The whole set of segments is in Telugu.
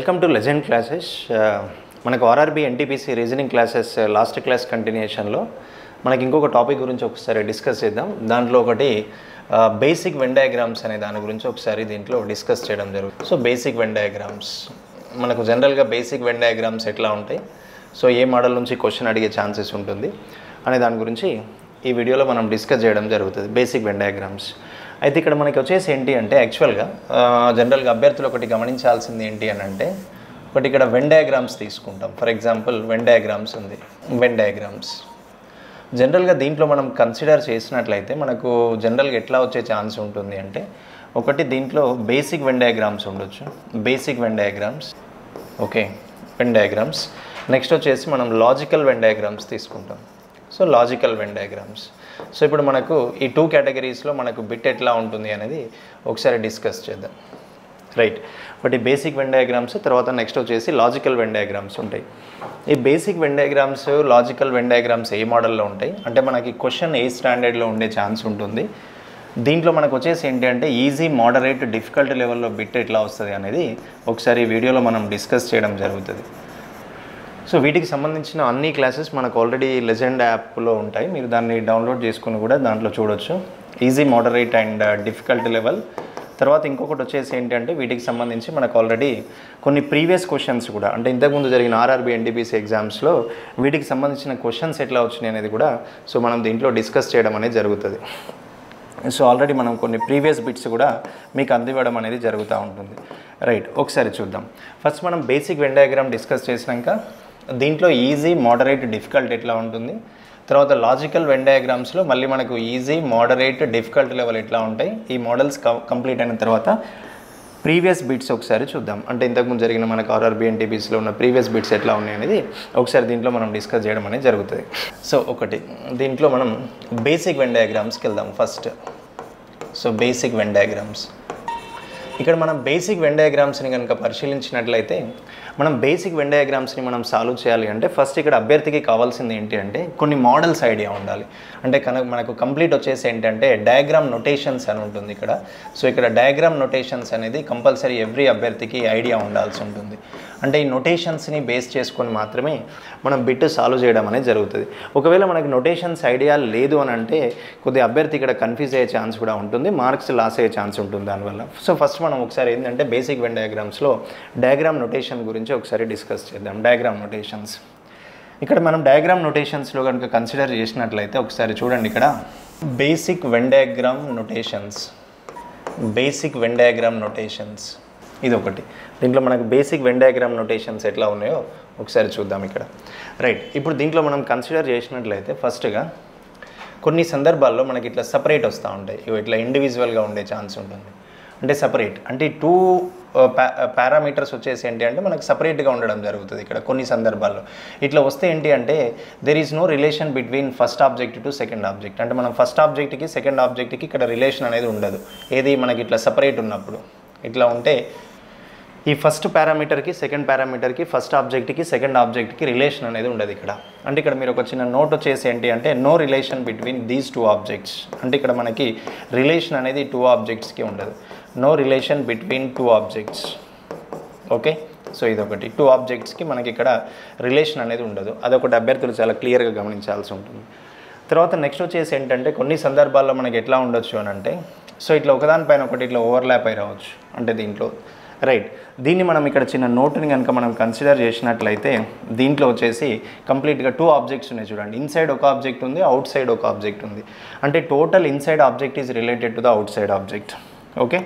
Welcome to legend classes. మనకు RRB NTPC reasoning classes last class కంటిన్యూషన్లో మనకి ఇంకొక టాపిక్ గురించి ఒకసారి డిస్కస్ చేద్దాం. దాంట్లో ఒకటి బేసిక్ వెన్ డయాగ్రామ్స్ అనే దాని గురించి ఒకసారి దీంట్లో డిస్కస్ చేయడం జరుగుతుంది. సో బేసిక్ వెన్ డయాగ్రామ్స్ మనకు జనరల్గా బేసిక్ వెన్ డయాగ్రామ్స్ ఎట్లా ఉంటాయి, సో ఏ మోడల్ నుంచి క్వశ్చన్ అడిగే ఛాన్సెస్ ఉంటుంది అనే దాని గురించి ఈ వీడియోలో మనం డిస్కస్ చేయడం జరుగుతుంది. బేసిక్ వెన్ డయాగ్రామ్స్ అయితే ఇక్కడ మనకి వచ్చేసి ఏంటి అంటే యాక్చువల్గా జనరల్గా అభ్యర్థులు ఒకటి గమనించాల్సింది ఏంటి అని అంటే ఒకటి ఇక్కడ వెన్ డయాగ్రామ్స్ తీసుకుంటాం. ఫర్ ఎగ్జాంపుల్ వెన్ డయాగ్రామ్స్ ఉంది. వెన్ డయాగ్రామ్స్ జనరల్గా దీంట్లో మనం కన్సిడర్ చేసినట్లయితే మనకు జనరల్గా ఎట్లా వచ్చే ఛాన్స్ ఉంటుంది అంటే ఒకటి దీంట్లో బేసిక్ వెన్ డయాగ్రామ్స్ ఉండొచ్చు. Basic Venn diagrams, okay, Venn diagrams. Next వచ్చేసి మనం లాజికల్ వెన్ డయాగ్రామ్స్ తీసుకుంటాం. So logical Venn diagrams. So ఇప్పుడు మనకు ఈ టూ కేటగిరీస్లో మనకు బిట్ ఎట్లా ఉంటుంది అనేది ఒకసారి డిస్కస్ చేద్దాం. రైట్, ఒకటి బేసిక్ వెన్ డయాగ్రామ్స్, తర్వాత నెక్స్ట్ వచ్చేసి లాజికల్ వెన్ డయాగ్రామ్స్ ఉంటాయి. ఈ basic Venn diagrams, logical Venn diagrams ఏ మోడల్లో ఉంటాయి అంటే మనకి క్వశ్చన్ ఏ స్టాండర్డ్లో ఉండే ఛాన్స్ ఉంటుంది. దీంట్లో మనకు వచ్చేసి ఏంటి అంటే ఈజీ, మోడరేట్, డిఫికల్ట్ లెవెల్లో బిట్ ఎట్లా వస్తుంది అనేది ఒకసారి ఈ వీడియోలో మనం డిస్కస్ చేయడం జరుగుతుంది. సో వీటికి సంబంధించిన అన్ని క్లాసెస్ మనకు ఆల్రెడీ లెజెండ్ యాప్లో ఉంటాయి. మీరు దాన్ని డౌన్లోడ్ చేసుకుని కూడా దాంట్లో చూడొచ్చు. Easy, moderate and difficult level. తర్వాత ఇంకొకటి వచ్చేసి ఏంటంటే వీటికి సంబంధించి మనకు ఆల్రెడీ కొన్ని ప్రీవియస్ క్వశ్చన్స్ కూడా అంటే ఇంతకుముందు జరిగిన ఆర్ఆర్బీ ఎన్టీపీసీ ఎగ్జామ్స్లో వీటికి సంబంధించిన క్వశ్చన్స్ ఎట్లా వచ్చినాయి అనేది కూడా సో మనం దీంట్లో డిస్కస్ చేయడం అనేది జరుగుతుంది. సో ఆల్రెడీ మనం కొన్ని ప్రీవియస్ బిట్స్ కూడా మీకు అందివ్వడం అనేది జరుగుతూ ఉంటుంది. రైట్, ఒకసారి చూద్దాం. ఫస్ట్ మనం బేసిక్ వెన్ డయాగ్రామ్ డిస్కస్ చేసినాక దీంట్లో ఈజీ, మోడరేట్, డిఫికల్ట్ ఎట్లా ఉంటుంది, తర్వాత లాజికల్ వెన్ డయాగ్రామ్స్లో మళ్ళీ మనకు ఈజీ, మోడరేట్, డిఫికల్ట్ లెవెల్ ఎట్లా ఉంటాయి. ఈ మోడల్స్ కంప్లీట్ అయిన తర్వాత ప్రీవియస్ బిట్స్ ఒకసారి చూద్దాం. అంటే ఇంతకుముందు జరిగిన మనకు ఆర్ఆర్బీ ఎన్టీపీసీలో ఉన్న ప్రీవియస్ బిట్స్ ఎట్లా ఉన్నాయి అనేది ఒకసారి దీంట్లో మనం డిస్కస్ చేయడం అనేది జరుగుతుంది. సో ఒకటి దీంట్లో మనం బేసిక్ వెన్ డయాగ్రామ్స్కి వెళ్దాం first. So basic Venn diagrams, ఇక్కడ మనం బేసిక్ వెన్ డయాగ్రామ్స్ని కనుక పరిశీలించినట్లయితే మనం బేసిక్ వెన్ డయాగ్రామ్స్ని మనం సాల్వ్ చేయాలి అంటే ఫస్ట్ ఇక్కడ అభ్యర్థికి కావాల్సింది ఏంటి అంటే కొన్ని మోడల్స్ ఐడియా ఉండాలి. అంటే మనకు కంప్లీట్ వచ్చేసి ఏంటంటే డయాగ్రామ్ నొటేషన్స్ అని ఉంటుంది ఇక్కడ. సో ఇక్కడ డయాగ్రామ్ నొటేషన్స్ అనేది కంపల్సరీ ఎవ్రీ అభ్యర్థికి ఐడియా ఉండాల్సి ఉంటుంది. అంటే ఈ నొటేషన్స్ని బేస్ చేసుకొని మాత్రమే మనం బిట్ సాల్వ్ చేయడం అనేది జరుగుతుంది. ఒకవేళ మనకి నొటేషన్స్ ఐడియా లేదు అని అంటే కొద్దిగా అభ్యర్థి ఇక్కడ కన్ఫ్యూజ్ అయ్యే ఛాన్స్ కూడా ఉంటుంది, మార్క్స్ లాస్ అయ్యే ఛాన్స్ ఉంటుంది దానివల్ల. సో ఫస్ట్ మనం ఒకసారి ఏంటంటే బేసిక్ వెన్ డయాగ్రామ్స్లో డయాగ్రామ్ నొటేషన్ గురించి ఒకసారి డిస్కస్ చేద్దాం. డయాగ్రామ్ నొటేషన్స్, ఇక్కడ మనం డయాగ్రామ్ నొటేషన్స్లో కనుక కన్సిడర్ చేసినట్లయితే ఒకసారి చూడండి. ఇక్కడ basic Venn diagram notations, basic Venn diagram notations ఇది ఒకటి. దీంట్లో మనకు బేసిక్ వెన్ డయాగ్రామ్ నొటేషన్స్ ఎట్లా ఉన్నాయో ఒకసారి చూద్దాం ఇక్కడ. రైట్, ఇప్పుడు దీంట్లో మనం కన్సిడర్ చేసినట్లయితే ఫస్ట్గా కొన్ని సందర్భాల్లో మనకి ఇట్లా సపరేట్ వస్తూ ఉంటాయి. ఇట్లా ఇండివిజువల్గా ఉండే ఛాన్స్ ఉంటుంది. అంటే సపరేట్ అంటే టూ పారామీటర్స్ వచ్చేసి ఏంటి అంటే మనకు సపరేట్గా ఉండడం జరుగుతుంది. ఇక్కడ కొన్ని సందర్భాల్లో ఇట్లా వస్తే ఏంటి అంటే there is no relation between first object to second object. అంటే మనం ఫస్ట్ ఆబ్జెక్ట్కి సెకండ్ ఆబ్జెక్ట్కి ఇక్కడ రిలేషన్ అనేది ఉండదు. ఏది మనకి ఇట్లా సపరేట్ ఉన్నప్పుడు ఇట్లా ఉంటే ఈ ఫస్ట్ పారామీటర్కి సెకండ్ పారామీటర్కి ఫస్ట్ ఆబ్జెక్ట్కి సెకండ్ ఆబ్జెక్ట్కి రిలేషన్ అనేది ఉండదు ఇక్కడ. అంటే ఇక్కడ మీరు ఒక చిన్న నోట్ వచ్చేసి ఏంటి అంటే no relation between these two objects. అంటే ఇక్కడ మనకి రిలేషన్ అనేది టూ ఆబ్జెక్ట్స్కి ఉండదు. No relation between two objects. Okay, so ఇదొకటి. టూ ఆబ్జెక్ట్స్కి మనకి ఇక్కడ రిలేషన్ అనేది ఉండదు. అదొకటి అభ్యర్థులు చాలా క్లియర్గా గమనించాల్సి ఉంటుంది. తర్వాత నెక్స్ట్ వచ్చేసి ఏంటంటే కొన్ని సందర్భాల్లో మనకి ఎట్లా ఉండొచ్చు అని అంటే సో ఇట్లా ఒకదానిపైన ఒకటి ఇట్లా ఓవర్లాప్ అయి రావచ్చు. అంటే దీంట్లో రైట్, దీన్ని మనం ఇక్కడ చిన్న నోట్ని కనుక మనం కన్సిడర్ చేసినట్లయితే దీంట్లో వచ్చేసి కంప్లీట్గా టూ ఆబ్జెక్ట్స్ ఉన్నాయి చూడండి. ఇన్సైడ్ ఒక ఆబ్జెక్ట్ ఉంది, అవుట్ సైడ్ ఒక ఆబ్జెక్ట్ ఉంది. అంటే total inside object is related to the outside object. Okay,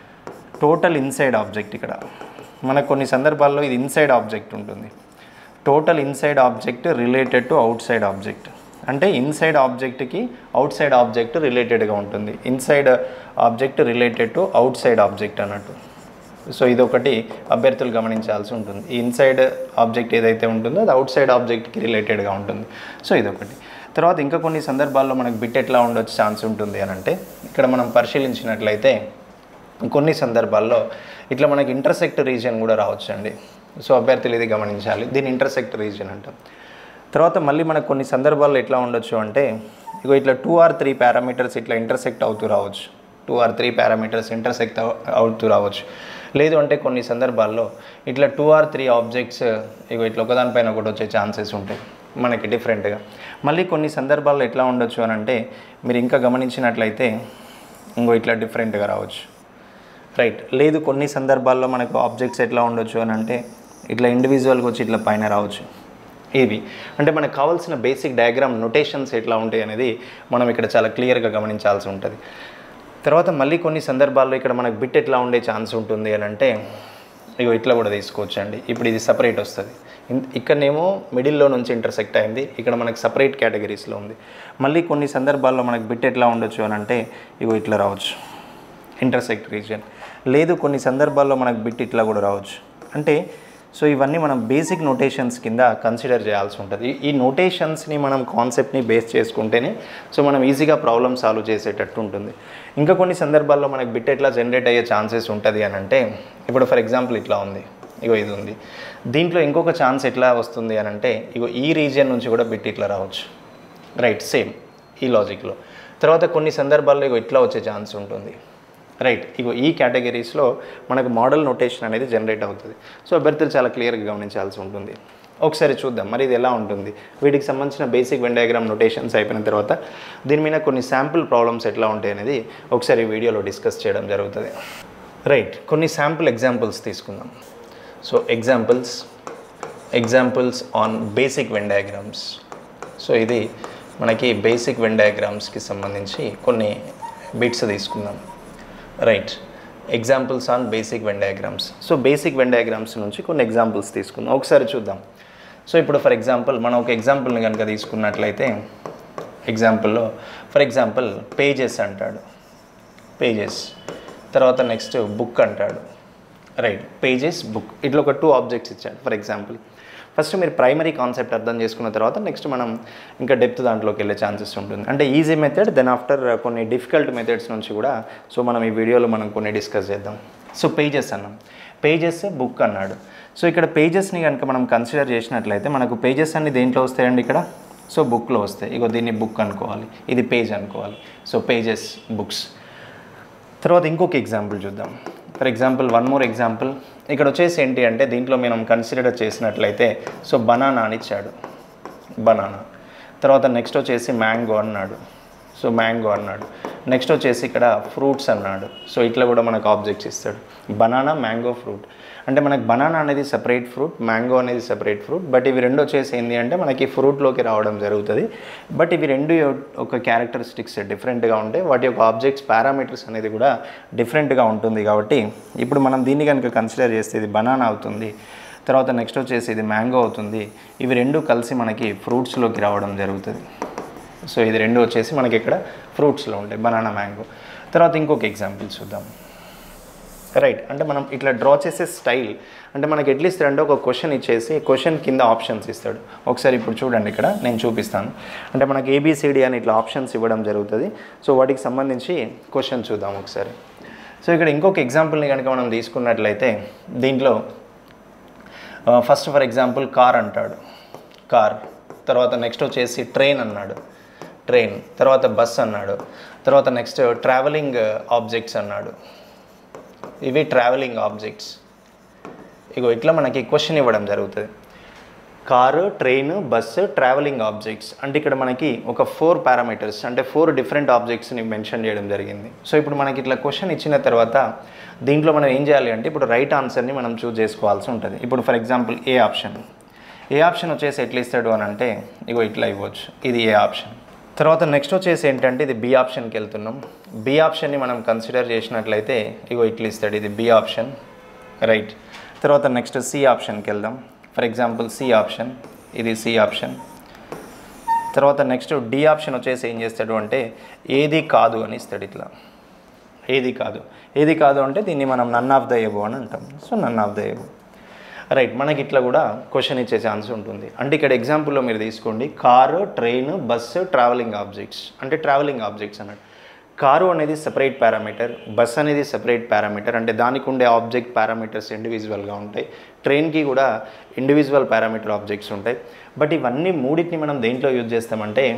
total inside object ఇక్కడ మనకు కొన్ని సందర్భాల్లో ఇది ఇన్సైడ్ ఆబ్జెక్ట్ ఉంటుంది. Total inside object related to outside object. అంటే ఇన్సైడ్ ఆబ్జెక్ట్కి అవుట్ సైడ్ ఆబ్జెక్ట్ రిలేటెడ్గా ఉంటుంది. Inside object related to outside object అన్నట్టు. సో ఇదొకటి అభ్యర్థులు గమనించాల్సి ఉంటుంది. ఈ ఇన్సైడ్ ఆబ్జెక్ట్ ఏదైతే ఉంటుందో అది అవుట్ సైడ్ ఆబ్జెక్ట్కి రిలేటెడ్గా ఉంటుంది. సో ఇదొకటి. తర్వాత ఇంకా కొన్ని సందర్భాల్లో మనకు బిట్ ఎట్లా ఉండొచ్చు ఛాన్స్ ఉంటుంది అని అంటే ఇక్కడ మనం పరిశీలించినట్లయితే కొన్ని సందర్భాల్లో ఇట్లా మనకి ఇంటర్సెక్ట్ రీజియన్ కూడా రావచ్చు అండి. సో అభ్యర్థులు ఇది గమనించాలి. దీన్ని ఇంటర్సెక్ట్ రీజియన్ అంటాం. తర్వాత మళ్ళీ మనకు కొన్ని సందర్భాల్లో ఎట్లా ఉండొచ్చు అంటే ఇట్లా 2 or 3 పారామీటర్స్ ఇట్లా ఇంటర్సెక్ట్ అవుతూ రావచ్చు. 2 or 3 పారామీటర్స్ ఇంటర్సెక్ట్ అవుతూ రావచ్చు. లేదు అంటే కొన్ని సందర్భాల్లో ఇట్లా 2 or 3 ఆబ్జెక్ట్స్ ఇట్లా ఒకదానిపైన ఒకటి వచ్చే ఛాన్సెస్ ఉంటాయి మనకి డిఫరెంట్గా. మళ్ళీ కొన్ని సందర్భాల్లో ఎట్లా ఉండొచ్చు అని అంటే మీరు ఇంకా గమనించినట్లయితే ఇట్లా డిఫరెంట్గా రావచ్చు, రైట్. లేదు కొన్ని సందర్భాల్లో మనకు ఆబ్జెక్ట్స్ ఎట్లా ఉండొచ్చు అని అంటే ఇట్లా ఇండివిజువల్గా వచ్చి ఇట్లా పైన రావచ్చు. ఇవి అంటే మనకు కావాల్సిన బేసిక్ డయాగ్రామ్ నొటేషన్స్ ఎట్లా ఉంటాయి అనేది మనం ఇక్కడ చాలా క్లియర్గా గమనించాల్సి ఉంటుంది. తర్వాత మళ్ళీ కొన్ని సందర్భాల్లో ఇక్కడ మనకు బిట్ ఎట్లా ఉండే ఛాన్స్ ఉంటుంది అని అంటే ఇట్లా కూడా తీసుకోవచ్చండి. ఇప్పుడు ఇది సపరేట్ వస్తుంది, ఇక్కడనేమో మిడిల్లో నుంచి ఇంటర్సెక్ట్ అయింది, ఇక్కడ మనకు సపరేట్ కేటగిరీస్లో ఉంది. మళ్ళీ కొన్ని సందర్భాల్లో మనకు బిట్ ఎట్లా ఉండొచ్చు అని అంటే ఇట్లా రావచ్చు ఇంటర్సెక్ట్ రీజియన్. లేదు కొన్ని సందర్భాల్లో మనకు బిట్ ఇట్లా కూడా రావచ్చు. అంటే సో ఇవన్నీ మనం బేసిక్ నోటేషన్స్ కింద కన్సిడర్ చేయాల్సి ఉంటుంది. ఈ నోటేషన్స్ని మనం కాన్సెప్ట్ని బేస్ చేసుకుంటేనే సో మనం ఈజీగా ప్రాబ్లమ్ సాల్వ్ చేసేటట్టు ఉంటుంది. ఇంకా కొన్ని సందర్భాల్లో మనకు బిట్ ఎట్లా జనరేట్ అయ్యే ఛాన్సెస్ ఉంటుంది అని అంటే ఇప్పుడు ఫర్ ఎగ్జాంపుల్ ఇట్లా ఉంది, ఇది ఉంది. దీంట్లో ఇంకొక ఛాన్స్ ఎట్లా వస్తుంది అని అంటే ఈ రీజియన్ నుంచి కూడా బిట్ ఇట్లా రావచ్చు, రైట్. సేమ్ ఈ లాజిక్లో. తర్వాత కొన్ని సందర్భాల్లో ఇట్లా వచ్చే ఛాన్స్ ఉంటుంది, రైట్. ఈ కేటగిరీస్లో మనకు మోడల్ నోటేషన్ అనేది జనరేట్ అవుతుంది. సో అభ్యర్థులు చాలా క్లియర్గా గమనించాల్సి ఉంటుంది. ఒకసారి చూద్దాం మరి ఇది ఎలా ఉంటుంది. వీటికి సంబంధించిన బేసిక్ వెన్ డయాగ్రామ్ నోటేషన్స్ అయిపోయిన తర్వాత దీని మీద కొన్ని శాంపుల్ ప్రాబ్లమ్స్ ఎట్లా ఉంటాయి అనేది ఒకసారి ఈ వీడియోలో డిస్కస్ చేయడం జరుగుతుంది, రైట్. కొన్ని శాంపుల్ ఎగ్జాంపుల్స్ తీసుకుందాం. So examples on basic Venn diagrams. So ఇది మనకి బేసిక్ వెన్ డయాగ్రామ్స్కి సంబంధించి కొన్ని బిట్స్ తీసుకుందాం, right. Examples on basic Venn diagrams. So basic Venn diagrams నుంచి కొన్ని ఎగ్జాంపుల్స్ తీసుకుందాం, ఒకసారి చూద్దాం. సో ఇప్పుడు ఫర్ ఎగ్జాంపుల్ మనం ఒక ఎగ్జాంపుల్ని కనుక తీసుకున్నట్లయితే ఎగ్జాంపుల్లో ఫర్ ఎగ్జాంపుల్ పేజెస్ అంటాడు, పేజెస్. తర్వాత నెక్స్ట్ బుక్ అంటాడు, రైట్. పేజెస్, బుక్, ఇట్లా ఒక 2 ఆబ్జెక్ట్స్ ఇచ్చాడు ఫర్ ఎగ్జాంపుల్. ఫస్ట్ మీరు ప్రైమరీ కాన్సెప్ట్ అర్థం చేసుకున్న తర్వాత నెక్స్ట్ మనం ఇంకా డెప్త్ దాంట్లోకి వెళ్ళే ఛాన్సెస్ ఉంటుంది. అంటే ఈజీ మెథడ్ దెన్ ఆఫ్టర్ కొన్ని డిఫికల్ట్ మెథడ్స్ నుంచి కూడా సో మనం ఈ వీడియోలో మనం కొన్ని డిస్కస్ చేద్దాం. సో పేజెస్ అన్నాం, పేజెస్, బుక్ అన్నాడు. సో ఇక్కడ పేజెస్ని కనుక మనం కన్సిడర్ చేసినట్లయితే మనకు పేజెస్ అన్ని దేంట్లో వస్తాయండి ఇక్కడ, సో బుక్లో వస్తాయి. దీన్ని బుక్ అనుకోవాలి, ఇది పేజ్ అనుకోవాలి. So pages, books. తర్వాత ఇంకొక ఎగ్జాంపుల్ చూద్దాం. For example one more example. ఇక్కడ వచ్చేసి ఏంటి అంటే దీంట్లో మనం కన్సిడర్ చేసినట్లయితే సో బనానా అని ఇచ్చాడు, బనానా. తర్వాత నెక్స్ట్ వచ్చేసి మ్యాంగో అన్నాడు, సో మ్యాంగో అన్నాడు. నెక్స్ట్ వచ్చేసి ఇక్కడ ఫ్రూట్స్ అన్నాడు. సో ఇట్లా కూడా మనకు ఆబ్జెక్ట్స్ ఇస్తాడు, బనానా, మ్యాంగో, ఫ్రూట్. అంటే మనకు బనానా అనేది సపరేట్ ఫ్రూట్, మ్యాంగో అనేది సపరేట్ ఫ్రూట్. బట్ ఇవి రెండు వచ్చేసి ఏంటి అంటే మనకి ఫ్రూట్లోకి రావడం జరుగుతుంది. బట్ ఇవి రెండు ఒక క్యారెక్టరిస్టిక్స్ డిఫరెంట్గా ఉంటాయి, వాటి యొక్క ఆబ్జెక్ట్స్ పారామీటర్స్ అనేది కూడా డిఫరెంట్గా ఉంటుంది. కాబట్టి ఇప్పుడు మనం దీన్ని కనుక కన్సిడర్ చేస్తే ఇది బనానా అవుతుంది, తర్వాత నెక్స్ట్ వచ్చేసి ఇది మ్యాంగో అవుతుంది. ఇవి రెండు కలిసి మనకి ఫ్రూట్స్లోకి రావడం జరుగుతుంది. సో ఇది రెండు వచ్చేసి మనకి ఇక్కడ ఫ్రూట్స్లో ఉంటాయి, బనానా, మ్యాంగో. తర్వాత ఇంకొక ఎగ్జాంపుల్ చూద్దాం, రైట్. అంటే మనం ఇట్లా డ్రా చేసే స్టైల్ అంటే మనకి ఎట్లా ఇస్తాడంటే ఒక క్వశ్చన్ ఇచ్చేసి క్వశ్చన్ కింద ఆప్షన్స్ ఇస్తాడు. ఒకసారి ఇప్పుడు చూడండి, ఇక్కడ నేను చూపిస్తాను. అంటే మనకి ABCD అని ఇట్లా ఆప్షన్స్ ఇవ్వడం జరుగుతుంది. సో వాటికి సంబంధించి క్వశ్చన్ చూద్దాం ఒకసారి. సో ఇక్కడ ఇంకొక ఎగ్జాంపుల్ని కనుక మనం తీసుకున్నట్లయితే దీంట్లో ఫస్ట్ ఫర్ ఎగ్జాంపుల్ కార్ అంటాడు, కార్. తర్వాత నెక్స్ట్ వచ్చేసి ట్రైన్ అన్నాడు, ట్రైన్. తర్వాత బస్ అన్నాడు. తర్వాత నెక్స్ట్ ట్రావెలింగ్ ఆబ్జెక్ట్స్ అన్నాడు. ఇవి ట్రావెలింగ్ ఆబ్జెక్ట్స్. ఇట్లా మనకి క్వశ్చన్ ఇవ్వడం జరుగుతుంది. Car, train, bus, travelling objects. అంటే ఇక్కడ మనకి ఒక 4 పారామీటర్స్ అంటే 4 డిఫరెంట్ ఆబ్జెక్ట్స్ని మెన్షన్ చేయడం జరిగింది. సో ఇప్పుడు మనకి ఇట్లా క్వశ్చన్ ఇచ్చిన తర్వాత దీంట్లో మనం ఏం చేయాలి అంటే ఇప్పుడు రైట్ ఆన్సర్ని మనం చూస్ చేసుకోవాల్సి ఉంటుంది. ఇప్పుడు ఫర్ ఎగ్జాంపుల్ ఏ ఆప్షన్ వచ్చేసి ఎట్లా ఇస్తాడు అని అంటే ఇట్లా ఇవ్వచ్చు, ఇది ఏ ఆప్షన్. తర్వాత నెక్స్ట్ వచ్చేసి ఏంటంటే ఇది బి ఆప్షన్కి వెళ్తున్నాం. బి ఆప్షన్ని మనం కన్సిడర్ చేసినట్లయితే ఇట్లా ఇస్తాడు, ఇది బి ఆప్షన్, రైట్. తర్వాత నెక్స్ట్ సి ఆప్షన్కి వెళ్దాం. ఫర్ ఎగ్జాంపుల్ సి ఆప్షన్, ఇది సి ఆప్షన్. తర్వాత నెక్స్ట్ డి ఆప్షన్ వచ్చేసి ఏం చేస్తాడు అంటే ఏది కాదు అని ఇస్తాడు, ఇట్లా ఏది కాదు అంటే దీన్ని మనం నన్ ఆఫ్ ద ఎబో అని అంటాం. So none of the above, right. మనకి ఇట్లా కూడా క్వశ్చన్ ఇచ్చే ఛాన్స్ ఉంటుంది. అంటే ఇక్కడ ఎగ్జాంపుల్లో మీరు తీసుకోండి, car, train, bus, travelling objects. అంటే ట్రావెలింగ్ ఆబ్జెక్ట్స్ అన్నట్టు. కారు అనేది సెపరేట్ పారామీటర్, బస్ అనేది సెపరేట్ పారామీటర్. అంటే దానికి ఉండే ఆబ్జెక్ట్ పారామీటర్స్ ఇండివిజువల్గా ఉంటాయి. ట్రైన్కి కూడా ఇండివిజువల్ పారామీటర్ ఆబ్జెక్ట్స్ ఉంటాయి. బట్ ఇవన్నీ మూడింటిని మనం దేంట్లో యూజ్ చేస్తామంటే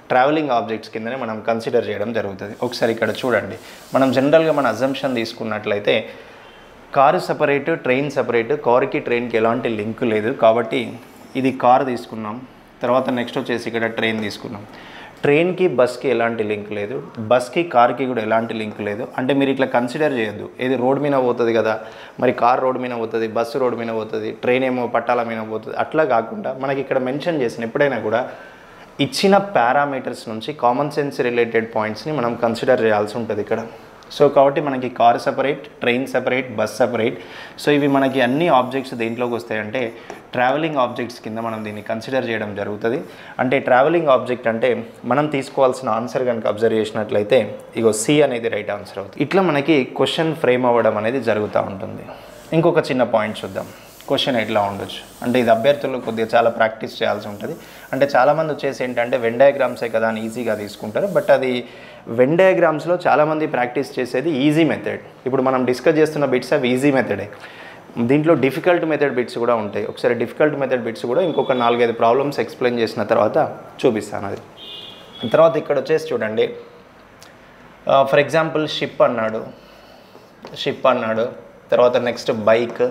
ట్రావెలింగ్ ఆబ్జెక్ట్స్ కిందనే మనం కన్సిడర్ చేయడం జరుగుతుంది. ఒకసారి ఇక్కడ చూడండి, మనం జనరల్గా మన అజంప్షన్ తీసుకున్నట్లయితే కారు సపరేట్, ట్రైన్ సపరేట్, కార్కి ట్రైన్కి ఎలాంటి లింక్ లేదు. కాబట్టి ఇది కార్ తీసుకున్నాం, తర్వాత నెక్స్ట్ వచ్చేసి ఇక్కడ ట్రైన్ తీసుకున్నాం. ట్రైన్కి బస్కి ఎలాంటి లింక్ లేదు, బస్కి కార్కి కూడా ఎలాంటి లింక్ లేదు. అంటే మీరు ఇట్లా కన్సిడర్ చేయొద్దు, ఏది రోడ్ మీద పోతుంది కదా, మరి కార్ రోడ్ మీద పోతుంది, బస్సు రోడ్ మీద పోతుంది, ట్రైన్ ఏమో పట్టాల మీద పోతుంది, అట్లా కాకుండా మనకి ఇక్కడ మెన్షన్ చేసిన ఎప్పుడైనా కూడా ఇచ్చిన పారామీటర్స్ నుంచి కామన్ సెన్స్ రిలేటెడ్ పాయింట్స్ని మనం కన్సిడర్ చేయాల్సి ఉంటుంది ఇక్కడ. సో కాబట్టి మనకి car separate, train separate, bus separate. So ఇవి మనకి అన్ని ఆబ్జెక్ట్స్ దేంట్లోకి వస్తాయంటే ట్రావెలింగ్ ఆబ్జెక్ట్స్ కింద మనం దీన్ని కన్సిడర్ చేయడం జరుగుతుంది. అంటే ట్రావెలింగ్ ఆబ్జెక్ట్ అంటే మనం తీసుకోవాల్సిన ఆన్సర్ కనుక అబ్జర్వ్ చేసినట్లయితే ఇగో సి అనేది రైట్ ఆన్సర్ అవుతుంది. ఇట్లా మనకి క్వశ్చన్ ఫ్రేమ్ అవ్వడం అనేది జరుగుతూ ఉంటుంది. ఇంకొక చిన్న పాయింట్ చూద్దాం, క్వశ్చన్ ఎట్లా ఉండొచ్చు అంటే ఇది అభ్యర్థులు కొద్దిగా చాలా ప్రాక్టీస్ చేయాల్సి ఉంటుంది. అంటే చాలామంది వచ్చేసి ఏంటంటే వెన్ డయాగ్రామ్సే కదా అని ఈజీగా తీసుకుంటారు. బట్ అది వెన్ డయాగ్రామ్స్లో చాలామంది ప్రాక్టీస్ చేసేది ఈజీ మెథడ్. ఇప్పుడు మనం డిస్కస్ చేస్తున్న బిట్స్ అవి ఈజీ మెథడే. దీంట్లో డిఫికల్ట్ మెథడ్ బిట్స్ కూడా ఉంటాయి. ఒకసారి డిఫికల్ట్ మెథడ్ బిట్స్ కూడా ఇంకొక 4-5 ప్రాబ్లమ్స్ ఎక్స్ప్లెయిన్ చేసిన తర్వాత చూపిస్తాను. అది తర్వాత ఇక్కడ వచ్చేసి చూడండి, ఫర్ ఎగ్జాంపుల్ షిప్ అన్నాడు, తర్వాత next bike,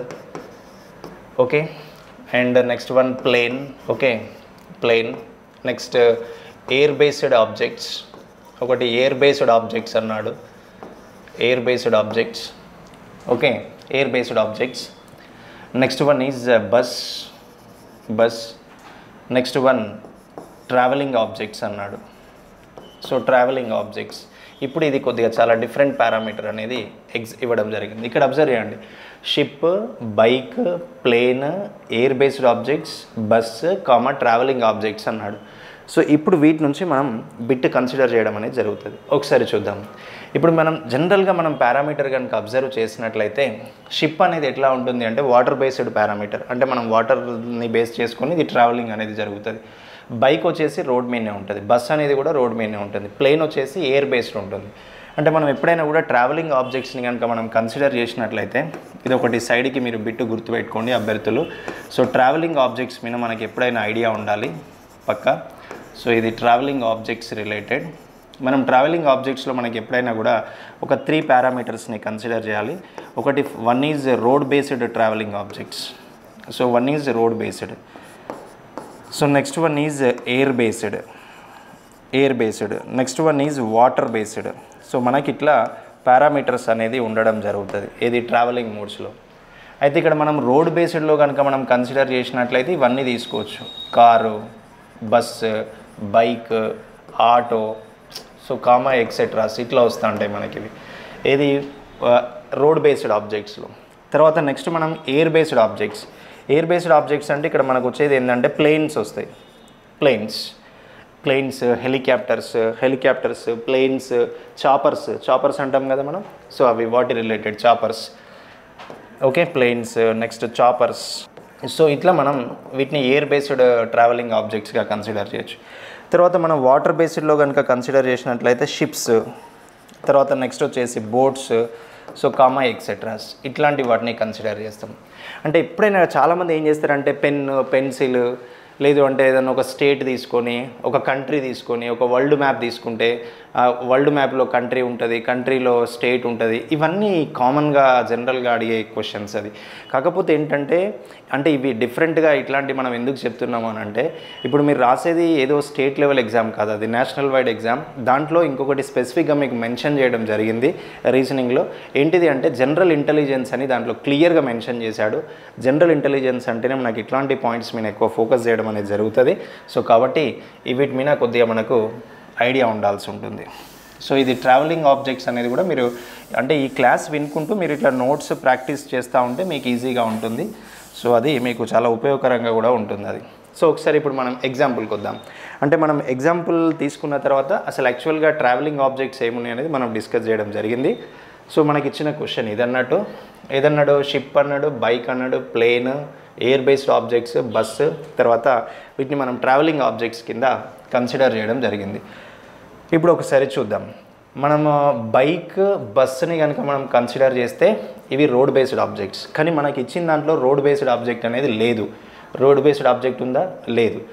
okay, and next one plane, okay, plane. Next air based objects, ఒకటి ఎయిర్ బేస్డ్ ఆబ్జెక్ట్స్ అన్నాడు, air based objects, okay, air based objects. Next one is bus. Next one travelling objects అన్నాడు. So travelling objects. ఇప్పుడు ఇది కొద్దిగా చాలా డిఫరెంట్ పారామీటర్ అనేది ఇవ్వడం జరిగింది. ఇక్కడ అబ్జర్వ్ చేయండి, ship, bike, plane, air based objects, bus, travelling objects అన్నాడు. సో ఇప్పుడు వీటి నుంచి మనం బిట్ కన్సిడర్ చేయడం అనేది జరుగుతుంది. ఒకసారి చూద్దాం. ఇప్పుడు మనం జనరల్గా మనం పారామీటర్ కనుక అబ్జర్వ్ చేసినట్లయితే షిప్ అనేది ఎట్లా ఉంటుంది అంటే వాటర్ బేస్డ్ పారామీటర్. అంటే మనం వాటర్ని బేస్ చేసుకొని ఇది ట్రావెలింగ్ అనేది జరుగుతుంది. బైక్ వచ్చేసి రోడ్ మీదనే ఉంటుంది, బస్ అనేది కూడా రోడ్ మీదనే ఉంటుంది, ప్లేన్ వచ్చేసి ఎయిర్ బేస్డ్ ఉంటుంది. అంటే మనం ఎప్పుడైనా కూడా ట్రావెలింగ్ ఆబ్జెక్ట్స్ని కనుక మనం కన్సిడర్ చేసినట్లయితే ఇది ఒకటి సైడ్కి మీరు బిట్టు గుర్తుపెట్టుకోండి అభ్యర్థులు. సో ట్రావెలింగ్ ఆబ్జెక్ట్స్ మీద మనకి ఎప్పుడైనా ఐడియా ఉండాలి పక్కా. సో ఇది ట్రావెలింగ్ ఆబ్జెక్ట్స్ రిలేటెడ్. మనం ట్రావెలింగ్ ఆబ్జెక్ట్స్లో మనకి ఎప్పుడైనా కూడా ఒక 3 పారామీటర్స్ని కన్సిడర్ చేయాలి. ఒకటి one is road based travelling objects. So one is road based. So next one is air based. Next one is water based. So మనకి ఇట్లా పారామీటర్స్ అనేది ఉండడం జరుగుతుంది ఏది ట్రావెలింగ్ మోడ్స్లో. అయితే ఇక్కడ మనం రోడ్ బేస్డ్లో కనుక మనం కన్సిడర్ చేసినట్లయితే ఇవన్నీ తీసుకోవచ్చు, car, bus, bike, auto, so etceteras ఇట్లా వస్తూ ఉంటాయి మనకి ఇవి ఏది రోడ్ బేస్డ్ ఆబ్జెక్ట్స్లో. తర్వాత నెక్స్ట్ మనం air based objects. Air based objects అంటే ఇక్కడ మనకు వచ్చేది ఏంటంటే ప్లేన్స్ వస్తాయి, ప్లేన్స్, హెలికాప్టర్స్, ప్లేన్స్, చాపర్స్ అంటాం కదా మనం. సో అవి వాటి related choppers, okay, planes, next choppers. So ఇట్లా మనం వీటిని ఎయిర్ బేస్డ్ ట్రావెలింగ్ ఆబ్జెక్ట్స్గా కన్సిడర్ చేయొచ్చు. తర్వాత మనం వాటర్ బేస్డ్లో కనుక కన్సిడర్ చేసినట్లయితే షిప్స్, తర్వాత నెక్స్ట్ వచ్చేసి బోట్స్, సో ఎక్సెట్రాస్ ఇట్లాంటి వాటిని కన్సిడర్ చేస్తాం. అంటే ఎప్పుడైనా చాలామంది ఏం చేస్తారంటే పెన్సిల్ లేదు అంటే ఏదైనా ఒక స్టేట్ తీసుకొని, ఒక కంట్రీ తీసుకొని, ఒక వరల్డ్ మ్యాప్ తీసుకుంటే వరల్డ్ మ్యాప్లో కంట్రీ ఉంటుంది, కంట్రీలో స్టేట్ ఉంటుంది. ఇవన్నీ కామన్గా జనరల్గా అడిగే క్వశ్చన్స్. అది కాకపోతే ఏంటంటే అంటే ఇవి డిఫరెంట్గా ఇట్లాంటి మనం ఎందుకు చెప్తున్నాము అని అంటే ఇప్పుడు మీరు రాసేది ఏదో స్టేట్ లెవెల్ ఎగ్జామ్ కాదు, అది నేషనల్ వైడ్ ఎగ్జామ్. దాంట్లో ఇంకొకటి స్పెసిఫిక్గా మీకు మెన్షన్ చేయడం జరిగింది రీజనింగ్లో. ఏంటిది అంటే జనరల్ ఇంటెలిజెన్స్ అని దాంట్లో క్లియర్గా మెన్షన్ చేశాడు. జనరల్ ఇంటెలిజెన్స్ అంటేనే మనకి ఇట్లాంటి పాయింట్స్ మీద ఎక్కువ ఫోకస్ చేయడం అనేది జరుగుతుంది. సో కాబట్టి వీటి మీద కొద్దిగా మనకు ఐడియా ఉండాల్సి ఉంటుంది. సో ఇది ట్రావెలింగ్ ఆబ్జెక్ట్స్ అనేది కూడా మీరు అంటే ఈ క్లాస్ వినుకుంటూ మీరు ఇట్లా నోట్స్ ప్రాక్టీస్ చేస్తూ ఉంటే మీకు ఈజీగా ఉంటుంది. సో అది మీకు చాలా ఉపయోగకరంగా కూడా ఉంటుంది అది. సో ఒకసారి ఇప్పుడు మనం ఎగ్జాంపుల్కి వద్దాం. అంటే మనం ఎగ్జాంపుల్ తీసుకున్న తర్వాత అసలు యాక్చువల్గా ట్రావెలింగ్ ఆబ్జెక్ట్స్ ఏమున్నాయి అనేది మనం డిస్కస్ చేయడం జరిగింది. సో మనకి ఇచ్చిన క్వశ్చన్ ఏదన్నాడు షిప్ అన్నాడు, బైక్ అన్నాడు, plane, air based objects, bus, తర్వాత వీటిని మనం ట్రావెలింగ్ ఆబ్జెక్ట్స్ కింద కన్సిడర్ చేయడం జరిగింది. ఇప్పుడు ఒకసారి చూద్దాం. మనం బైక్, బస్సుని కనుక మనం కన్సిడర్ చేస్తే ఇవి రోడ్ బేస్డ్ ఆబ్జెక్ట్స్. కానీ మనకి ఇచ్చిన దాంట్లో రోడ్ బేస్డ్ ఆబ్జెక్ట్ అనేది లేదు. రోడ్ బేస్డ్ ఆబ్జెక్ట్ ఉందా? లేదు.